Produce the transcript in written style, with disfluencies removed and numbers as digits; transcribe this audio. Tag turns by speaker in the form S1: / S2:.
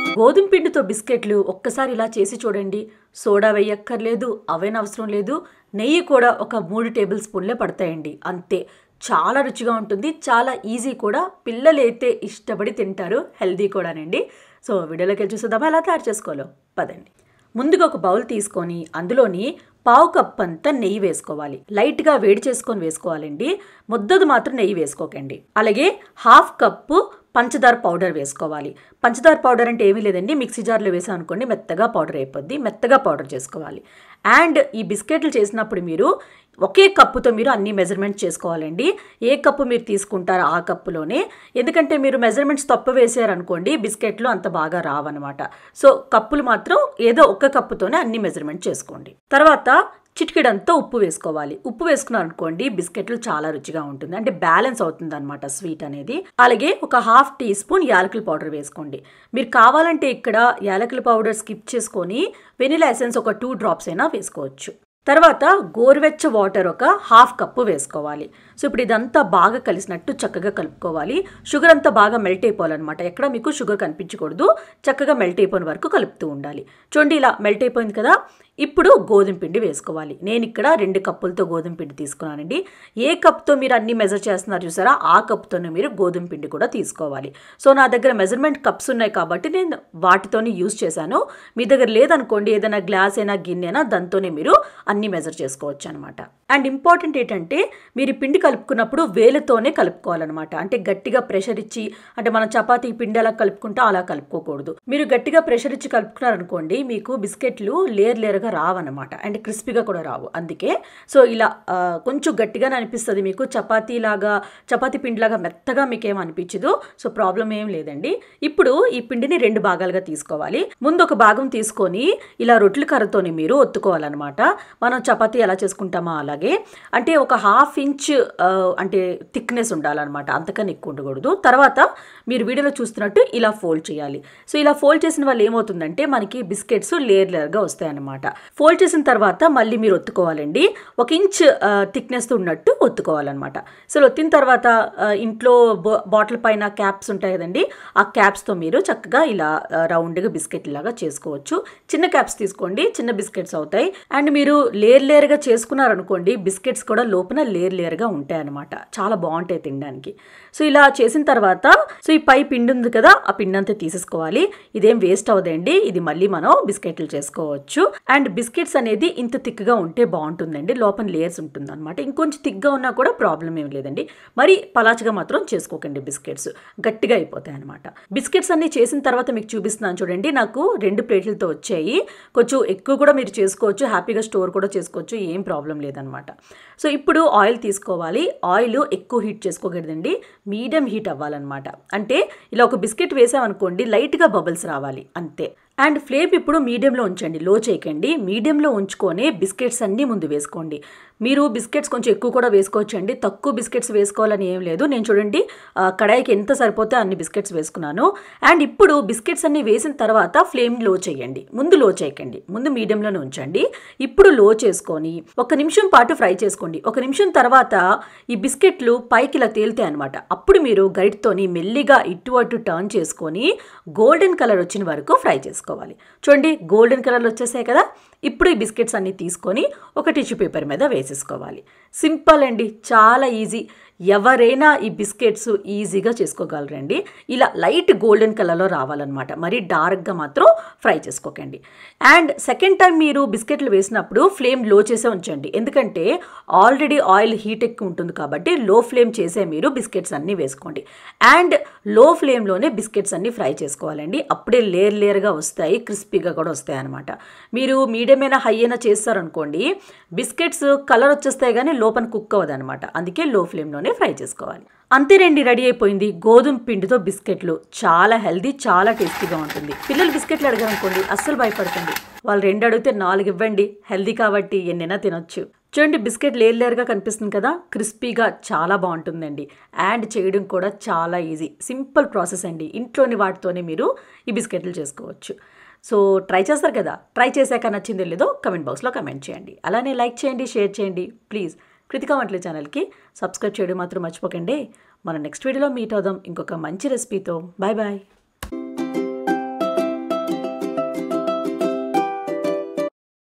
S1: గోధుమ పిండితో బిస్కెట్లు ఒక్కసారి ఇలా చేసి చూడండి. సోడా వేయక్కర్లేదు, అవెన్ అవసరం లేదు. నెయ్యి కూడా ఒక 3 టేబుల్ స్పూన్లే పడతాయండి, అంతే. చాలా రుచిగా ఉంటుంది, చాలా ఈజీ కూడా. పిల్లలైతే ఇష్టపడి తింటారు, హెల్దీ కూడానండి. సో వీడియోలోకి వెళ్ళి చూసేద్దామా ఎలా తయారు చేసుకోవాలో, పదండి. ముందుగా ఒక బౌల్ తీసుకొని అందులోని పావు కప్ అంతా నెయ్యి వేసుకోవాలి. లైట్గా వేడి చేసుకొని వేసుకోవాలండి, ముద్దది మాత్రం నెయ్యి వేసుకోకండి. అలాగే హాఫ్ కప్పు పంచదార పౌడర్ వేసుకోవాలి. పంచదార పౌడర్ అంటే ఏమీ లేదండి, మిక్సీ జార్లో వేసాం అనుకోండి మెత్తగా పౌడర్ అయిపోద్ది, మెత్తగా పౌడర్ చేసుకోవాలి. అండ్ ఈ బిస్కెట్లు చేసినప్పుడు మీరు ఒకే కప్పుతో మీరు అన్ని మెజర్మెంట్స్ చేసుకోవాలండి. ఏ కప్పు మీరు తీసుకుంటారో ఆ కప్పులోనే, ఎందుకంటే మీరు మెజర్మెంట్స్ తప్పు వేసారనుకోండి బిస్కెట్లు అంత బాగా రావన్నమాట. సో కప్పులు మాత్రం ఏదో ఒక కప్పుతోనే అన్ని మెజర్మెంట్ చేసుకోండి. తర్వాత చిటికెడంతా ఉప్పు వేసుకోవాలి. ఉప్పు వేసుకున్నారనుకోండి బిస్కెట్లు చాలా రుచిగా ఉంటుంది, అంటే బ్యాలెన్స్ అవుతుంది అనమాట స్వీట్ అనేది. అలాగే ఒక హాఫ్ టీ స్పూన్ యాలకుల పౌడర్ వేసుకోండి. మీరు కావాలంటే ఇక్కడ యాలకుల పౌడర్ స్కిప్ చేసుకొని వెనిలా ఎసెన్స్ ఒక 2 డ్రాప్స్ అయినా వేసుకోవచ్చు. తర్వాత గోరువెచ్చ వాటర్ ఒక హాఫ్ కప్పు వేసుకోవాలి. సో ఇప్పుడు ఇదంతా బాగా కలిసినట్టు చక్కగా కలుపుకోవాలి. షుగర్ అంతా బాగా మెల్ట్ అయిపోవాలన్నమాట, ఎక్కడ మీకు షుగర్ కనిపించకూడదు. చక్కగా మెల్ట్ అయిపోయిన వరకు కలుపుతూ ఉండాలి. చూడండి ఇలా మెల్ట్ అయిపోయింది కదా. ఇప్పుడు గోధుమ పిండి వేసుకోవాలి. నేను ఇక్కడ 2 కప్పులతో గోధుమ పిండి తీసుకున్నానండి. ఏ కప్తో మీరు అన్ని మెజర్ చేస్తున్నారు చూసారా, ఆ కప్తోనే మీరు గోధుమ పిండి కూడా తీసుకోవాలి. సో నా దగ్గర మెజర్మెంట్ కప్స్ ఉన్నాయి కాబట్టి నేను వాటితోనే యూజ్ చేశాను. మీ దగ్గర లేదనుకోండి, ఏదైనా గ్లాస్ అయినా గిన్నెనా దాంతోనే మీరు అన్ని మెజర్ చేసుకోవచ్చు అనమాట. అండ్ ఇంపార్టెంట్ ఏంటంటే మీరు పిండి కలుపుకున్నప్పుడు వేలుతోనే కలుపుకోవాలన్నమాట. అంటే గట్టిగా ప్రెషర్ ఇచ్చి, అంటే మనం చపాతీ పిండి అలా కలుపుకుంటే అలా కలుపుకోకూడదు. మీరు గట్టిగా ప్రెషర్ ఇచ్చి కలుపుకున్నారనుకోండి మీకు బిస్కెట్లు లేయర్గా రావన్నమాట, అండ్ క్రిస్పీగా కూడా రావు. అందుకే సో ఇలా కొంచెం గట్టిగానే అనిపిస్తుంది మీకు, చపాతీ పిండిలాగా మెత్తగా మీకేం అనిపించదు. సో ప్రాబ్లం ఏం లేదండి. ఇప్పుడు ఈ పిండిని 2 భాగాలుగా తీసుకోవాలి. ముందు ఒక భాగం తీసుకొని ఇలా రొట్టెల కర్రతోని మీరు ఒత్తుకోవాలన్నమాట. మనం చపాతీ ఎలా చేసుకుంటామో అలాగే, అంటే ఒక హాఫ్ ఇంచ్ అంటే థిక్నెస్ ఉండాలన్నమాట, అంతకన్నా ఎక్కువ ఉండకూడదు. తర్వాత మీరు వీడియోలో చూస్తున్నట్టు ఇలా ఫోల్డ్ చేయాలి. సో ఇలా ఫోల్డ్ చేసిన వాళ్ళు ఏమవుతుందంటే మనకి బిస్కెట్స్ లేయర్గా వస్తాయి అన్నమాట. ఫోల్డ్ చేసిన తర్వాత మళ్ళీ మీరు ఒత్తుకోవాలండి, 1 ఇంచ్ థిక్నెస్తో ఉన్నట్టు ఒత్తుకోవాలన్నమాట. సో ఒత్తిన తర్వాత ఇంట్లో బాటిల్ పైన క్యాప్స్ ఉంటాయి కదండి, ఆ క్యాప్స్తో మీరు చక్కగా ఇలా రౌండ్గా బిస్కెట్ లాగా చేసుకోవచ్చు. చిన్న క్యాప్స్ తీసుకోండి, చిన్న బిస్కెట్స్ అవుతాయి. అండ్ మీరు లేయర్గా చేసుకున్నారనుకోండి బిస్కెట్స్ కూడా లోపల లేయర్గా ఉంటాయి అన్నమాట, చాలా బాగుంటాయి తినడానికి. సో ఇలా చేసిన తర్వాత సో ఈ పై పిండి ఉంది కదా, ఆ పిండి అంతా తీసేసుకోవాలి. ఇదేం వేస్ట్ అవ్వదండి, ఇది మళ్ళీ మనం బిస్కెట్లు చేసుకోవచ్చు. అండ్ బిస్కెట్స్ అనేది ఇంత థిక్గా ఉంటే బాగుంటుందండి, లోపల లేయర్స్ ఉంటుంది అనమాట. ఇంకొంచెం థిక్గా ఉన్నా కూడా ప్రాబ్లం ఏం లేదండి, మరి పలాచగా మాత్రం చేసుకోకండి, బిస్కెట్స్ గట్టిగా అయిపోతాయి అనమాట. బిస్కెట్స్ అన్ని చేసిన తర్వాత మీకు చూపిస్తున్నాను చూడండి, నాకు 2 ప్లేట్లతో వచ్చాయి. కొంచెం ఎక్కువ కూడా మీరు చేసుకోవచ్చు, హ్యాపీగా స్టోర్ కూడా చేసుకోవచ్చు, ఏం ప్రాబ్లం లేదనమాట. సో ఇప్పుడు ఆయిల్ తీసుకోవాలి. ఆయిల్ ఎక్కువ హీట్ చేసుకోకూడదండి, మీడియం హీట్ అవ్వాలన్నమాట. అంటే ఇలా ఒక బిస్కెట్ వేసామనుకోండి లైట్గా బబుల్స్ రావాలి అంతే. అండ్ ఫ్లేమ్ ఇప్పుడు మీడియంలో ఉంచండి, లో చేయకండి. మీడియంలో ఉంచుకొని బిస్కెట్స్ అన్నీ ముందు వేసుకోండి. మీరు బిస్కెట్స్ కొంచెం ఎక్కువ కూడా వేసుకోవచ్చు అండి, తక్కువ బిస్కెట్స్ వేసుకోవాలని ఏం లేదు. నేను చూడండి కడాయికి ఎంత సరిపోతే అన్ని బిస్కెట్స్ వేసుకున్నాను. అండ్ ఇప్పుడు బిస్కెట్స్ అన్ని వేసిన తర్వాత ఫ్లేమ్ లో చేయండి, ముందు లో చేయకండి, ముందు మీడియంలోనే ఉంచండి. ఇప్పుడు లో చేసుకొని 1 నిమిషం పాటు ఫ్రై చేసుకోండి. 1 నిమిషం తర్వాత ఈ బిస్కెట్లు పైకి ఇలా తేలుతాయి అనమాట. అప్పుడు మీరు గరిటతోని మెల్లిగా ఇటు అటు టర్న్ చేసుకొని గోల్డెన్ కలర్ వచ్చిన వరకు ఫ్రై చేసుకోండి. చూడండి గోల్డెన్ కలర్లో వచ్చేసాయి కదా. ఇప్పుడు ఈ బిస్కెట్స్ అన్ని తీసుకొని ఒక టిష్యూ పేపర్ మీద వేసేసుకోవాలి. సింపుల్ అండి, చాలా ఈజీ. ఎవరైనా ఈ బిస్కెట్స్ ఈజీగా చేసుకోగలరండి. ఇలా లైట్ గోల్డెన్ కలర్లో రావాలన్నమాట, మరి డార్క్గా మాత్రం ఫ్రై చేసుకోకండి. అండ్ సెకండ్ టైం మీరు బిస్కెట్లు వేసినప్పుడు ఫ్లేమ్ లో చేసే ఉంచండి, ఎందుకంటే ఆల్రెడీ ఆయిల్ హీట్ ఎక్కువ ఉంటుంది కాబట్టి లో ఫ్లేమ్ చేసే మీరు బిస్కెట్స్ అన్నీ వేసుకోండి. అండ్ లో ఫ్లేమ్లోనే బిస్కెట్స్ అన్నీ ఫ్రై చేసుకోవాలండి, అప్పుడే లేయర్గా వస్తాయి, క్రిస్పీగా కూడా వస్తాయి అనమాట. మీరు మీడియం అయినా హై అయినా చేస్తారనుకోండి బిస్కెట్స్ కలర్ వచ్చేస్తాయి కానీ లోపల కుక్ అవ్వదు అనమాట, అందుకే లో ఫ్లేమ్లోనే ఫ్రై చేసుకోవాలి. అంతేనండి, రెడీ అయిపోయింది గోధుమ పిండితో బిస్కెట్లు. చాలా హెల్దీ, చాలా టేస్టీగా ఉంటుంది. పిల్లలు బిస్కెట్లు అడిగారనుకోండి అస్సలు భయపడకండి, వాళ్ళు 2 అడిగితే 4 ఇవ్వండి, హెల్దీ కాబట్టి ఎన్నైనా తినొచ్చు. చూడండి బిస్కెట్ లేయర్గా కనిపిస్తుంది కదా, క్రిస్పీగా చాలా బాగుంటుందండి. అండ్ చేయడం కూడా చాలా ఈజీ, సింపుల్ ప్రాసెస్ అండి. ఇంట్లోని వాటితోనే మీరు ఈ బిస్కెట్లు చేసుకోవచ్చు. సో ట్రై చేస్తారు కదా, ట్రై చేశాక నచ్చిందో లేదో కమెంట్ బాక్స్లో కమెంట్ చేయండి. అలానే లైక్ చేయండి, షేర్ చేయండి. ప్లీజ్ కృతికా వంటలు ఛానల్కి సబ్స్క్రైబ్ చేయడం మాత్రం మర్చిపోకండి. మనం నెక్స్ట్ వీడియోలో మీట్ అవుదాం ఇంకొక మంచి రెసిపీతో. Bye bye.